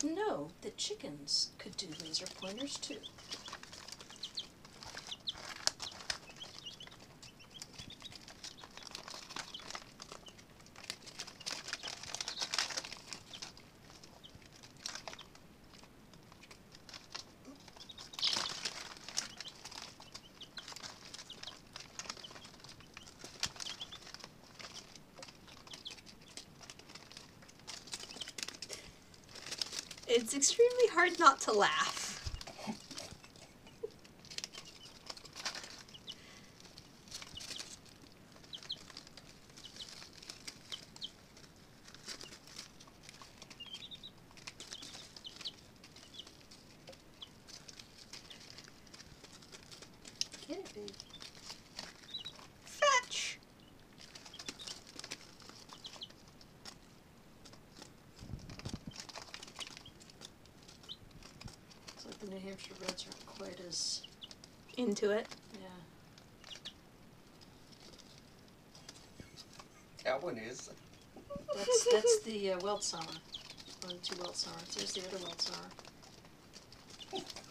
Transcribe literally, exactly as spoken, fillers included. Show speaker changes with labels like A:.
A: didn't know that chickens could do laser pointers too.
B: It's extremely hard not to laugh.
A: Get it, babe.
B: Fetch!
A: It's like the New Hampshire Reds aren't quite as...
B: Into it.
A: Yeah.
C: That one is.
A: That's, that's the uh, Weld Summer. One of the two Weld Summers. There's the other Weld Summer.